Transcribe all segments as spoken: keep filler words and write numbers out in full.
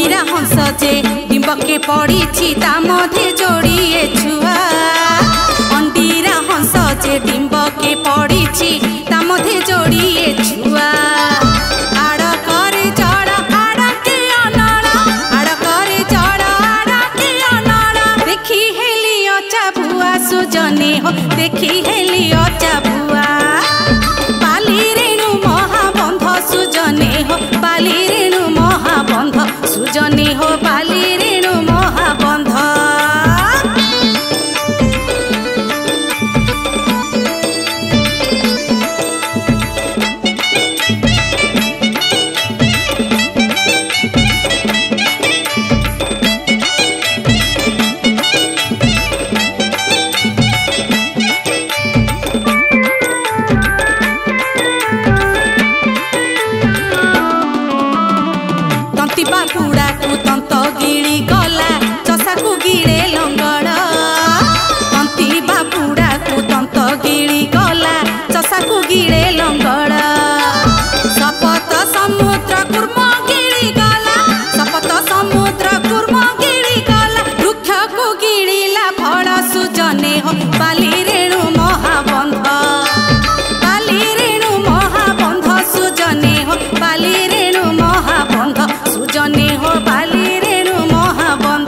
अंडीरा हंस जे डिंबके पड़ी ता मधे जोड़िए छुआ अंडीरा हंस जे डिंबके पड़ी ता मधे जोड़िए छुआ आड़ करे जड़ आड़ के अनड़ा आड़ करे जड़ आड़ के अनड़ा देखी हेलियो चाबुआ सुजनी हो देखी हेलियो चाबुआ बाली रेणु महाबंध सुजनी हो बाली रेणु महाबंध सुजनी हो बाली रेणु महाबंध बाकुड़ा को तंत गिड़ी गला चषा को गिड़े लंगड़ तंती बाकुड़ा को तंत गिड़ी गला चषा को गिड़े लंगड़ सपत समुद्र कुर्म गिड़ी गला सपत समुद्र कुर्म गिड़ी गला वृक्ष को गिड़ीला फल सुजने हो बाली रेणु महाबंध बाली रेणु महाबंध सुजने हो बाली रेणु महाबंध सुजनी हो बाली रेणु महाबंध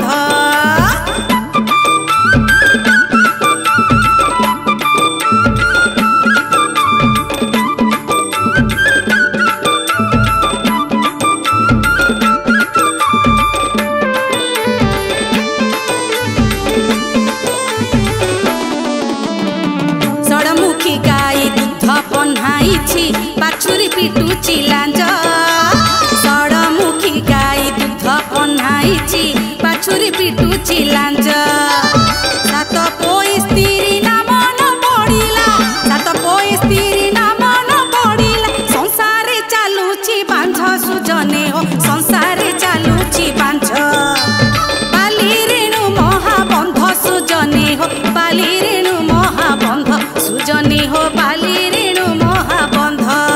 षड़मुखी गाई दूध पन्हाई बाछुरी पिटुची लांज षड़मुखी गाई दूध पन्हाई बाछुरी पिटुची लांज सात पोई स्त्री नाम न पड़िला सात पोई स्त्री नाम न पड़िला संसारे चालुची बांझ सुजने हो संसारे चालुची बांझ बाली रेणु महाबंध सुजने हो बाली रेणु महाबंध सुजने हो बाली रेणु महाबंध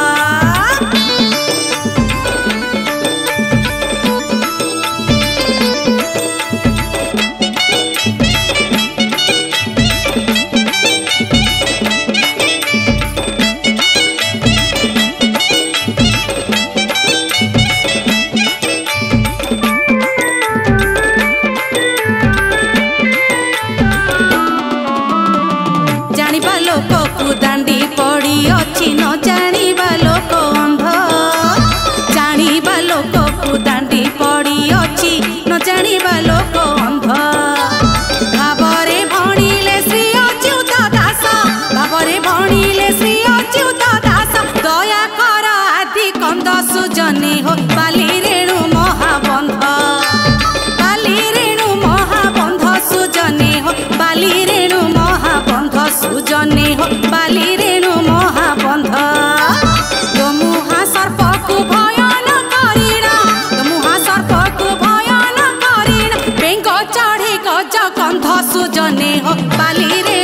जानिबा लोक को दांडी पड़ी अच्छी न जानिबा लोक अंध जानिबा लोक को दांडी पड़ी अच्छी न जानिबा लोक अंध भावरे भणिले श्री अच्युत दास भावरे भणिले श्री अच्युत दास दया कर आदि कंद सुजनी हो बाली रेणु महाबंध बाली रेणु महाबंध सुजनी हो बाली रेणु महाबंध सुजनी हो बाली रेणु महाबंध मुहा सर्प को भयन करीण मुहा सर्प को भयन करीण बेंग चढ़ी गज गंध सुजनी हो बाली रे